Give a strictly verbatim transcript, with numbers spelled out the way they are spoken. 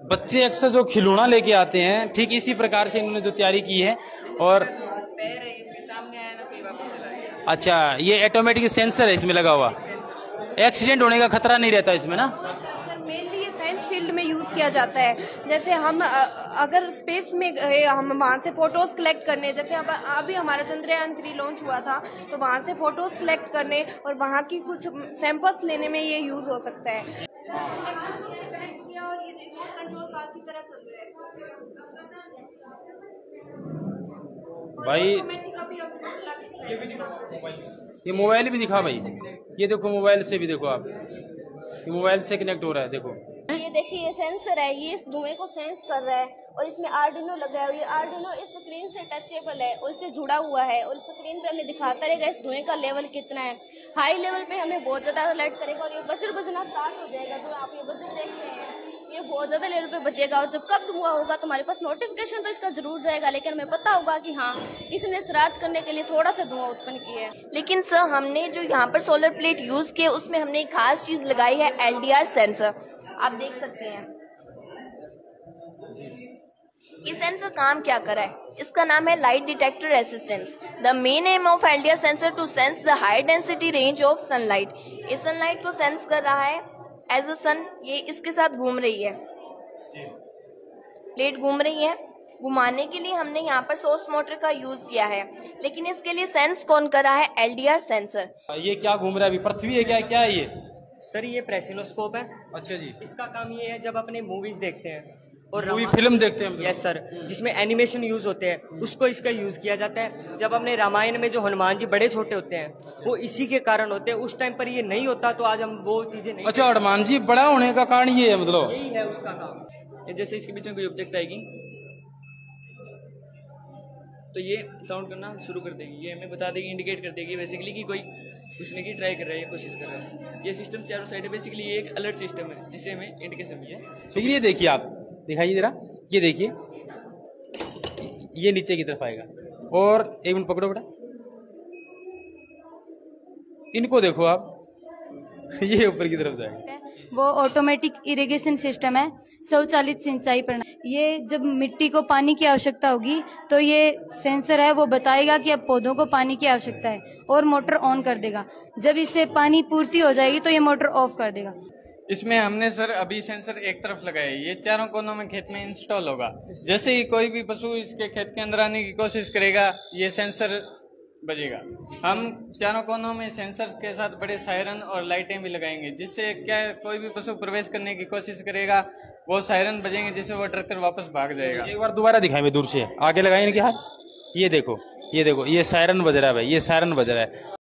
बच्चे अक्सर जो खिलौना लेके आते हैं, ठीक इसी प्रकार से इन्होंने जो तैयारी की है। और पैर है इसके सामने आया ना कोई वापस चला गया। अच्छा, ये ऑटोमेटिक सेंसर है इसमें लगा हुआ, एक्सीडेंट होने का खतरा नहीं रहता इसमें ना। मेनली ये साइंस फील्ड में यूज किया जाता है। जैसे हम अगर स्पेस में गए, हम वहाँ से फोटोज कलेक्ट करने, जैसे अब अभी हमारा चंद्रयान थ्री लॉन्च हुआ था, तो वहाँ से फोटोज कलेक्ट करने और वहाँ की कुछ सैंपल्स लेने में ये यूज हो सकता है। और ये कंट्रोल कार की तरह चल रहा है भाई। ये मोबाइल भी दिखा भाई, ये देखो मोबाइल से भी देखो आप, ये मोबाइल से कनेक्ट हो रहा है। देखो ये देखिए, ये सेंसर है, ये इस धुएं को सेंस कर रहा है और इसमें आर्डिनो लगा है। ये आर्डिनो इस स्क्रीन से टचेबल है और इससे जुड़ा हुआ है और स्क्रीन पे हमें दिखाता रहेगा इस धुएं का लेवल कितना है। हाई लेवल पे हमें बहुत ज्यादा अलर्ट करेगा और ये बजर बजना स्टार्ट हो जाएगा। जो आप ये बजर देख रहे हैं, ये बहुत ज्यादा लेवल पे बजेगा और जब कब धुआं होगा तो हमारे पास नोटिफिकेशन तो इसका जरूर जाएगा, लेकिन हमें पता होगा कि हाँ, इसने शरारत करने के लिए थोड़ा सा धुआं उत्पन्न किया है। लेकिन सर, हमने जो यहाँ पर सोलर प्लेट यूज किए उसमें हमने एक खास चीज लगाई है, एल डी आर सेंसर। आप देख सकते हैं ये सेंसर काम क्या कर रहा है। इसका नाम है light detector resistance. The main aim of L D R sensor to sense the high density range of sunlight. इस सनलाइट को सेंस कर रहा है एज अ सन। ये इसके साथ घूम रही है, प्लेट घूम रही है। घुमाने के लिए हमने यहाँ पर सोर्स मोटर का यूज किया है, लेकिन इसके लिए सेंस कौन कर रहा है, एल डी आर सेंसर। ये क्या घूम रहा है अभी, पृथ्वी है क्या, क्या है ये? सर ये प्रेसिलोस्कोप है। अच्छा जी। इसका काम ये है, जब अपने मूवीज देखते हैं और मूवी फिल्म देखते हैं। यस सर, जिसमें एनिमेशन यूज होते हैं उसको इसका यूज किया जाता है। जब अपने रामायण में जो हनुमान जी बड़े छोटे होते हैं वो इसी के कारण होते हैं। उस टाइम पर ये नहीं होता तो आज हम वो चीजें नहीं। अच्छा, हनुमान जी बड़ा होने का कारण ये है, मतलब यही है उसका काम। ये जैसे इसके बीच में कोई ऑब्जेक्ट आएगी तो ये साउंड करना शुरू कर देगी। ये हमें बता देगी, इंडिकेट कर देगी बेसिकली कि कोई घुसने की ट्राई कर रहा है या कोशिश कर रहा है। ये सिस्टम चारों साइड है, बेसिकली ये एक अलर्ट सिस्टम है जिससे हमें इंडिकेशन भी है। तो ये देखिए, आप दिखाइए जरा, ये देखिए, ये नीचे की तरफ आएगा और एक मिनट पकड़ो बेटा, इनको देखो आप, ये ऊपर की तरफ जाएगा। वो ऑटोमेटिक इरिगेशन सिस्टम है, स्वचालित सिंचाई प्रणाली। ये जब मिट्टी को पानी की आवश्यकता होगी तो ये सेंसर है, वो बताएगा कि अब पौधों को पानी की आवश्यकता है और मोटर ऑन कर देगा। जब इससे पानी पूर्ति हो जाएगी तो ये मोटर ऑफ कर देगा। इसमें हमने सर अभी सेंसर एक तरफ लगाया है, ये चारों कोनों में खेत में इंस्टॉल होगा। जैसे ही कोई भी पशु इसके खेत के अंदर आने की कोशिश करेगा, ये सेंसर बजेगा। हम चारों कोनों में सेंसर के साथ बड़े सायरन और लाइटें भी लगाएंगे, जिससे क्या कोई भी पशु प्रवेश करने की कोशिश करेगा वो सायरन बजेंगे, जिससे वो डर कर वापस भाग जाएगा। एक बार दोबारा दिखाएं, दूर से आगे लगाएं इनके हाथ। ये देखो, ये देखो, ये सायरन बज रहा है भाई, ये सायरन बज रहा है।